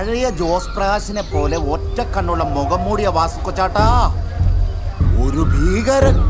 പഴയ ജോസ് പ്രകാശിനെ പോലെ ഒറ്റ കണ്ണുള്ള മുഖം മൂടിയ വാസുക്കൊച്ചാട്ടാ. ഒരു ഭീകരൻ.